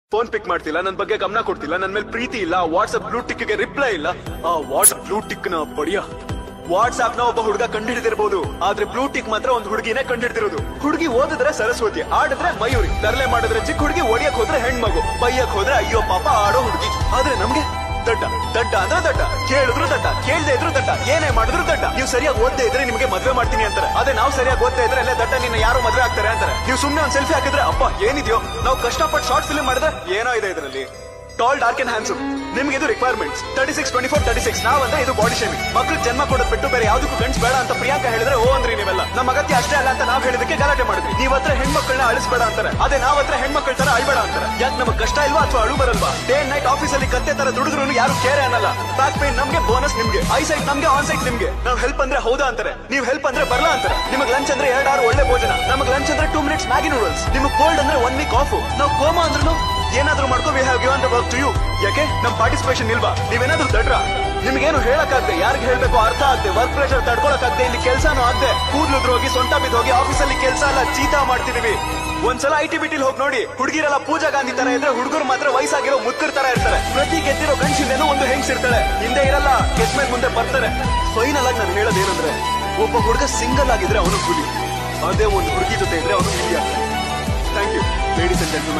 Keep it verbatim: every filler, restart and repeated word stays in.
Phone pick ಮಾಡ್ತಿಲ್ಲ, ನನ್ ಬಗ್ಗೆ ಗಮನ ಕೊಡ್ತಿಲ್ಲ, ನನ್ ಮೇಲೆ ಪ್ರೀತಿ ಇಲ್ಲ, ವಾಟ್ಸ್ಆಪ್ ಬ್ಲೂ ಟಿಕ್ ಗೆ ರಿಪ್ಲೈ ಇಲ್ಲ. ಆ ವಾಟ್ಸ್ಆಪ್ ಬ್ಲೂ ಟಿಕ್ ನ ಬಡಿಯ. ವಾಟ್ಸ್ಆಪ್ ನ ಒಬ್ಬ ಹುಡುಗ ಕಂಡಿಡಿದಿರಬಹುದು, ಆದ್ರೆ ಬ್ಲೂ ಟಿಕ್ ಮಾತ್ರ ಒಂದು ಹುಡುಗಿನೇ ಕಂಡಿಡಿದಿರೋದು. ಹುಡುಗಿ ಓದಿದ್ರೆ ಸರಸ್ವತಿ, ಆಡಿದ್ರೆ ಮಯೂರಿ, ತರಲೆ ಮಾಡಿದ್ರೆ ಚಿಕ್ಕ ಹುಡುಗಿ, ಒಡಿಯಕ್ ಹೋದ್ರೆ ಹೆಣ್ಮಗು, ಬೈಯಕ್ ಹೋದ್ರೆ ಅಯ್ಯೋ ಪಾಪ ಆಡೋ ಹುಡುಗಿ. ಆದ್ರೆ ನಮ್ಗೆ ದಡ್ಡ ದಡ್ಡ ಅಂದ್ರೆ ದಡ್ಡ, ಕೇಳಿದ್ರು ದಡ್ಡ, ಕೇಳದೆ ಇದ್ರು ದಡ್ಡ, ಏನೇ ಮಾಡಿದ್ರು ದಡ್ಡ. ನೀವು ಸರಿಯಾಗಿ ಓದ್ದೇ ಇದ್ರೆ ನಿಮಗೆ ಮದ್ವೆ ಮಾಡ್ತೀನಿ ಅಂತಾರೆ, ಅದೇ ನಾವು ಸರಿಯಾಗಿ ಓದ್ತಾ ಇದ್ರೆ ಅಲ್ಲೇ ದಡ್ಡ ನಿನ್ನ ಯಾರು ಮದ್ವೆ ಆಗ್ತಾರೆ ಅಂತಾರೆ. ನೀವು ಸುಮ್ನೆ ಒಂದ್ ಸೆಲ್ಫಿ ಹಾಕಿದ್ರೆ ಅಪ್ಪ ಏನಿದೆಯೋ, ನಾವು ಕಷ್ಟಪಟ್ಟು ಶಾರ್ಟ್ ಫಿಲ್ಮ್ ಮಾಡಿದ್ರೆ ಏನೋ ಇದೆ ಇದರಲ್ಲಿ. ಟಾಲ್ ಡಾರ್ಕ್ ಅಂಡ್ ಹ್ಯಾಂಡ್ಸಮ್, ನಿಮ್ಗೆ ಇದು requirements. Thirty six twenty four thirty six ನಾವಂದ್ರೆ ಇದು ಬಾಡಿ ಶೇಮಿಂಗ್. ಮಕ್ಳಿಗೆ ಜನ್ಮ ಕೊಡೋದ್ ಬಿಟ್ಟು ಬೇರೆ ಯಾವ್ದಕ್ಕೂ ಗಂಡ್ಸ್ ಬೇಡ ಅಂತ ಪ್ರಿಯಾಂಕಾ ಹೇಳಿದ್ರೆ ಓ ಅಂದ್ರಿ ನೀವೆಲ್ಲ. ನಮ್ಮ ಅಗತ್ಯ ಅಷ್ಟೇ ಅಲ್ಲ ಅಂತ ನಾವ್ ಹೇಳಿದಕ್ಕೆ ಗಲಾಟೆ ಮಾಡಿದ್ವಿ. ನೀವ್ ಹತ್ರ ಹೆಣ್ಮಕ್ಳನ್ನ ಅಳಿಸ್ಬೇಡ ಅಂತಾರೆ, ಅದೇ ನಾವ್ ಹತ್ರ ಹೆಣ್ಮಕ್ಳ ತರ ಅಳ್ಬೇಡ ಅಂತಾರೆ. ಯಾಕೆ ನಮಗ್ ಕಷ್ಟ ಇಲ್ವಾ ಅಥವಾ ಅಳು ಬರಲ್ವಾ? ಡೇ ಅಂಡ್ ನೈಟ್ ಆಫೀಸ್ ಅಲ್ಲಿ ಕತ್ತೆ ತರ ದುಡಿದ್ರು ಯಾರು ಕೇರೆ ಅನ್ನಲ್ಲ. ಬ್ಯಾಕ್ ಪೇನ್ ನಮ್ಗೆ, ಬೋನಸ್ ನಿಮ್ಗೆ, ಐ ಸೈಟ್ ನಮ್ಗೆ, ಆನ್ ಸೈಟ್ ನಿಮ್ಗೆ. ನಾವ್ ಹೆಲ್ಪ್ ಅಂದ್ರೆ ಹೌದಾ ಅಂತಾರೆ, ನೀವ್ ಹೆಲ್ಪ್ ಅಂದ್ರೆ ಬರ್ಲಾ ಅಂತಾರೆ. ನಿಮಗ್ ಲಂಚ್ ಅಂದ್ರೆ ಎರಡ್ ಆರು ಒಳ್ಳೆ ಭೋಜನ, ನಮಗ್ ಲಂಚ್ ಅಂದ್ರೆ ಟೂ ಮಿನಿಟ್ಸ್ ಮ್ಯಾಗಿ ನೂಡಲ್ಸ್. ನಿಮಗ್ ಕೋಲ್ಡ್ ಅಂದ್ರೆ ಒನ್ ವೀಕ್ ಆಫ್. ನಾವು ಕೋಮಾ ಅಂದ್ರೂ ಏನಾದ್ರೂ ಮಾಡ್ಕೋ, we have given the work to you. ಯಾಕೆ ನಮ್ ಪಾರ್ಟಿಸಿಪೇಷನ್ ಇಲ್ವಾ? ನೀವೇನಾದ್ರೂ ದಡ್ರ? ನಿಮ್ಗೇನು ಹೇಳಕ್ಕಾಗ್ದೆ, ಯಾರಿಗೆ ಹೇಳ್ಬೇಕು ಅರ್ಥ ಆಗ್ದೆ, ವರ್ಕ್ ಪ್ರೆಷರ್ ತಡ್ಕೊಳಕ್ಕಾಗ್ದೆ, ಇಲ್ಲಿ ಕೆಲ್ಸಾನು ಆಗ್ದೆ, ಕೂದ್ಲುದ್ರು ಹೋಗಿ ಸೊಂಟ ಬಿದ್ದು ಹೋಗಿ ಆಫೀಸಲ್ಲಿ ಕೆಲಸ ಎಲ್ಲ ಚೀತಾ ಮಾಡ್ತಿದೀವಿ. ಒಂದ್ಸಲ ಐ ಟಿ ಬಿಟಿಲ್ ಹೋಗಿ ನೋಡಿ, ಹುಡುಗಿರೆಲ್ಲ ಪೂಜಾ ಗಾಂಧಿ ತರ ಇದ್ರೆ ಹುಡುಗರು ಮಾತ್ರ ವಯಸ್ಸಾಗಿರೋ ಮುದ್ಕರ್ ತರ ಇರ್ತಾರೆ. ಪ್ರತಿ ಗೆದ್ದಿರೋ ಗಂಡ್ಸಿಂದೇನೋ ಒಂದು ಹೆಂಗ್ಸಿರ್ತಾಳೆ, ಹಿಂದೆ ಇರಲ್ಲ, ಗೆದ್ದ ಮೇಲೆ ಮುಂದೆ ಬರ್ತಾರೆ. ಫೈನಲ್ ಆಗಿ ನಾನು ಹೇಳೋದೇನಂದ್ರೆ, ಒಬ್ಬ ಹುಡುಗ ಸಿಂಗಲ್ ಆಗಿದ್ರೆ ಅವನು ಹುಲಿ, ಅದೇ ಒಂದು ಹುಡುಗಿ ಜೊತೆ ಇದ್ರೆ ಅವನು ಹುಲಿ ಆಗ್ತಾನೆ. Thank you ladies and gentleman.